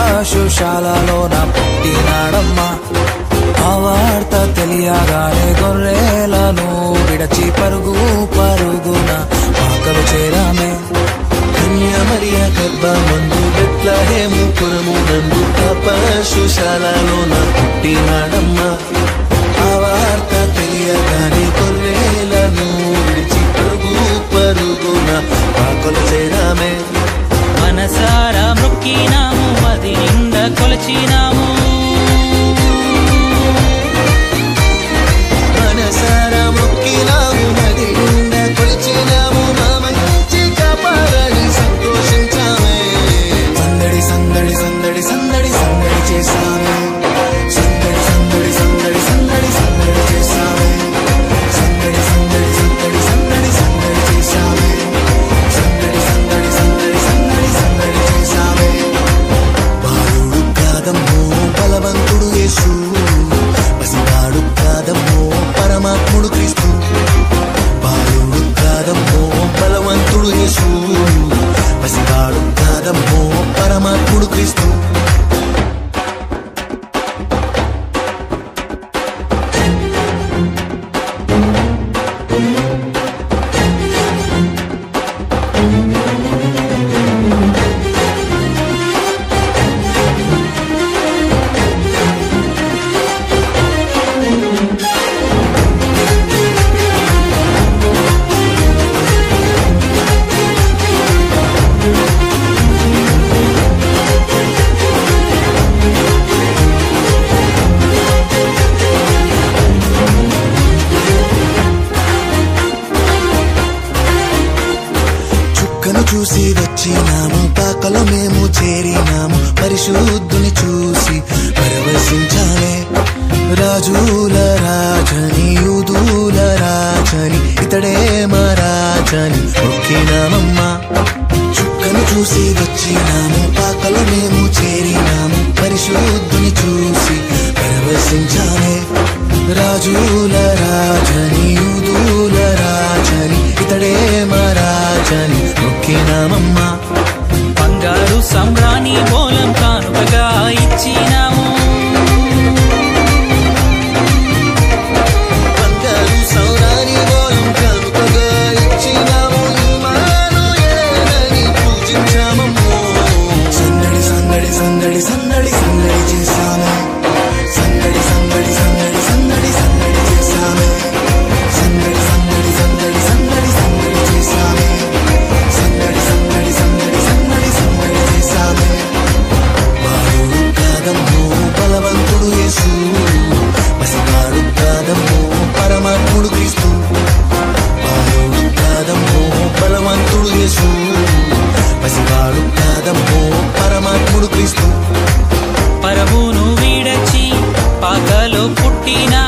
పశుశాలలోన పుట్టినాడమ్మా. ఆ వార్త తెలియగానే గొర్రెలను విడచి పరుగు పరుగున పాకలు చేరామే. కన్యామరియ గర్భమందు బెత్లెహేము పురము నందు ఆ పశుశాలలోన పుట్టినాడమ్మా. ఆ వార్త తెలియగానే గొర్రెలను విడిచి పరుగు పరుగున పాకలు చేరామే. మనసారా మొక్కినాము, అది నిండా కొలచినాము. మనసారా మొక్కినాము, అది నిండా కొలిచినాము. మా మంచి కాపాడని సంతోషించామే. సందడి సందడి సందడి సందడి సందడి చేసామే. సందడి సందడి సందడి సందడి సందడి చేసామే. సందడి సందడి సందడి సందడి సందడి చేసామే. సందడి సందడి సందడి సందడి సందడి చేసామే. బాలుడు కాదమ్మో బలవంతుడు యేసు, పసివాడు కాదమ్మో పరమాత్ముడు క్రీస్తు. బాలుడు కాదమ్మో బలవంతుడు యేసు, పసివాడు కాదమ్మో పరమాత్ముడు క్రీస్తు. చూసి వచ్చినాము, పాకలో మేము చేరినాము. పరిశుద్ధుని చూసి పరవశించాలే. రాజుల రాజని యూదుల రాజని ఇతడే మా రాజని మొక్కినామమ్మా. చుక్కను చూసి వచ్చినాము, పాకలో మేము చేరినాము. పరిశుద్ధుని చూసి పరవశించాలే. రాజుల రాజని యూదుల రాజని ఇతడే మా రాజని మొక్కినామమ్మా. బంగారు సంబ్రాణి బోలం కానుకగా ఇచ్చినాము. బంగారు సంబ్రాణి బోలం కానుకగా ఇచ్చినాము. ఇమ్మానుయేలని పూజించామమ్మో. సందడి సందడి సందడి సందడి సందడి చేసామే. సందడి సందడి సందడి సందడి సందడి చేసామే. సందడి సందడి సందడి సందడి సందడి చేసామే. సందడి సందడి సందడి సందడి సందడి చేసామే. బాలుడు కాదమ్మో బలవంతుడు యేసు, పసివాడు కాదమ్మో పరమాత్ముడు క్రీస్తు. బాలుడు కాదమ్మో బలవంతుడు యేసు, పసివాడు కాదమ్మో పరమాత్ముడు క్రీస్తు. పరమును వీడచి పాకలో పుట్టిన